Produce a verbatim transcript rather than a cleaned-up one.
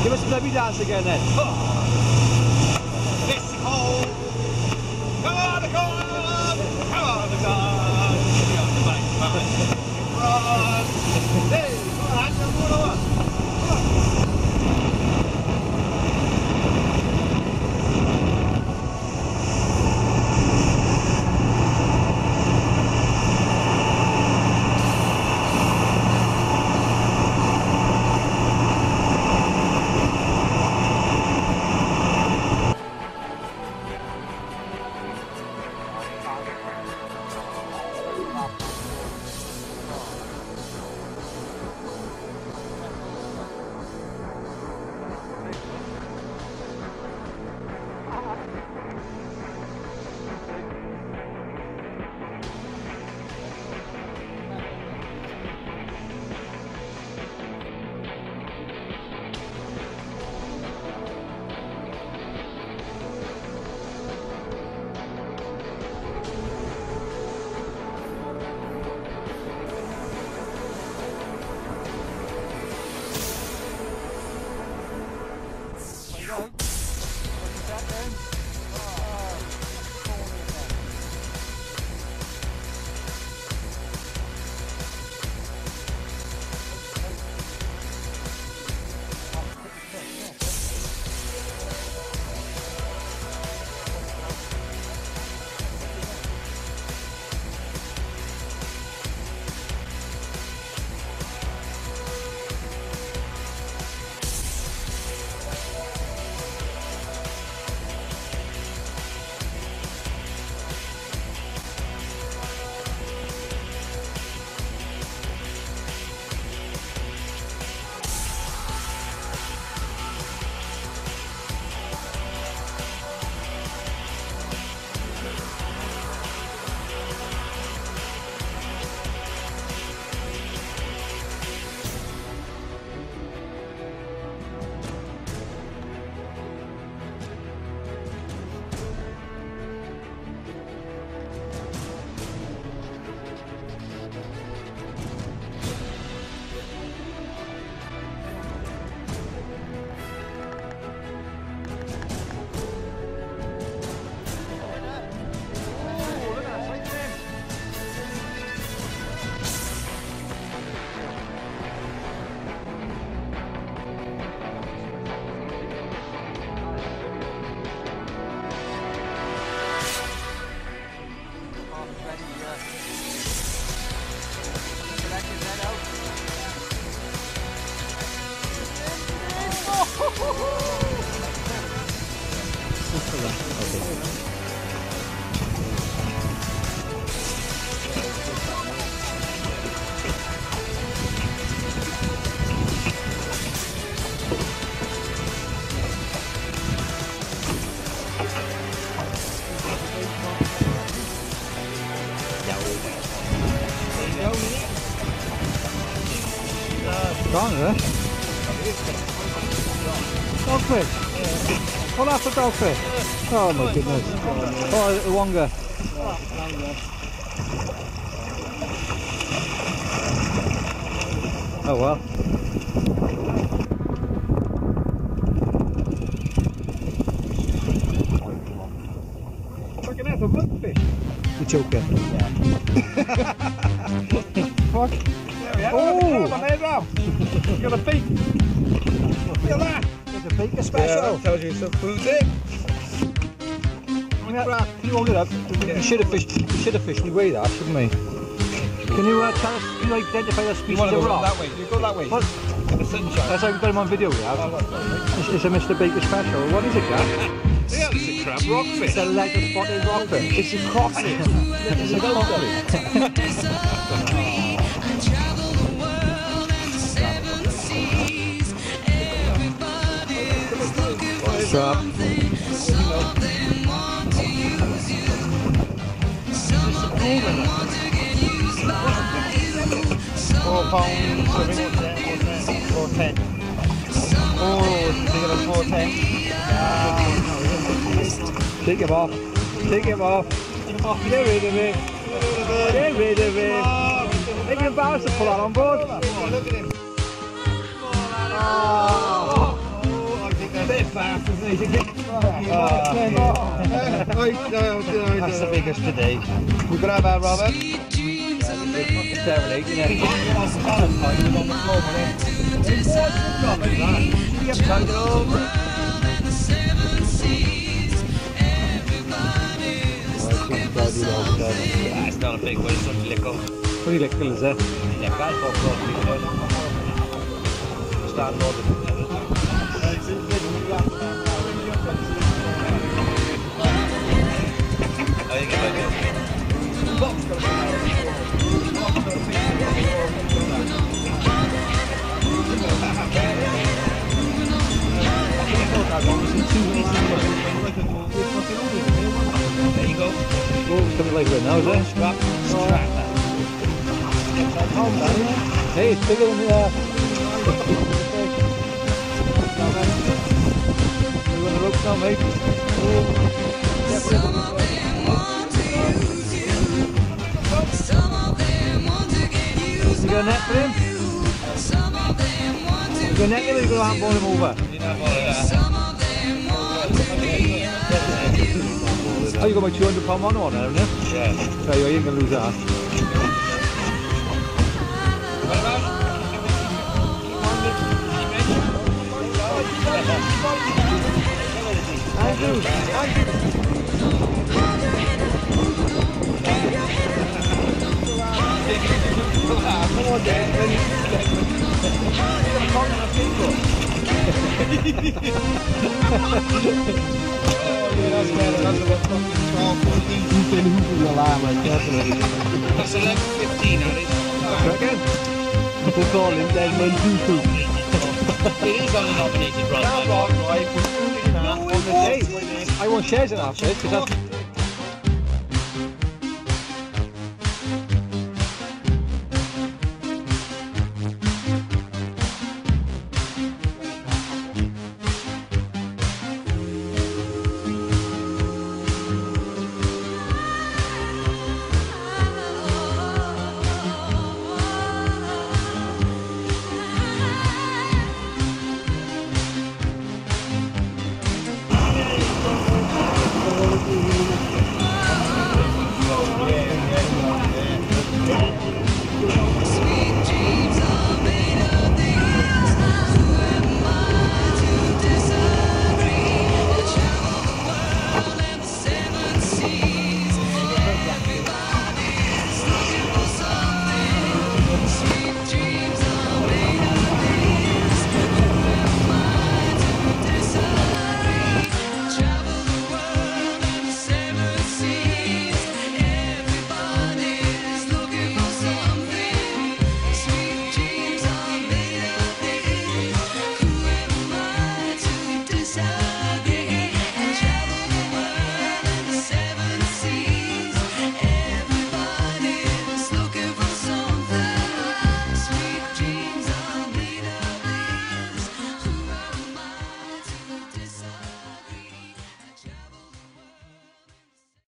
Give us a bloody dance again then. Oh. It's cold. Come on, the corn. Come on, the corn. Come on, the back. Run. Hey, come on, come on. Gone, is it? Dogfish? Oh, that's a dogfish. Oh my goodness. Oh, the wonga. Oh well. Fucking hell, a bloodfish. You're joking. Yeah. Fuck. Yeah, oh! You got a beak. Look at that. There's a beaker special. Yeah, that tells you some food's in. Yeah, can you hold it up? Yeah. We should have fished. We should have fished. We weigh that, shouldn't we? Can you uh, tell us? Can you identify the species You want to of go rock? that way? You go that way. What? The sunshine. That's how we've got him on video. We have. Oh, right. It's, it's a Mister Baker special. What is it, Jack? Yeah, it's a crab rockfish. It's a legged spotted rockfish. It's a crawfish. It's a crawfish. Stop. Four pounds, I think what's that, what's that, four ten. Oh, it's bigger than four ten. Take him off. Take him off. Get rid of it. Get rid of it. Make him embarrassed to pull that on board. Look at him. Oh. That's the biggest today. We could have our Robert. Seven, eight, yeah. It's not a big one, it's only little. Pretty little, is it? Yeah, bad for close. Start loading. I think there you go. Oh, something like that now, is it? Strap. Strap. Hey, it's bigger than the... Uh, you want to look now, mate? Some of them want to use you. Some of them want to get used. You got a net for him? Some of them want to. You got a net or you go out and ball him over? Some of them want to be. Oh, you got my two hundred pound one on there, haven't you? Yeah. So you ain't going to lose that. Andrew, Andrew. Come on, Dan. That's better, that's about twelve, fourteen. You've been hooping your lamb, like, definitely. That's eleven, fifteen, that is. Reckon? People call him Desmond Tutu. It is on the nominated run. On the day. I want shares in after this, because that's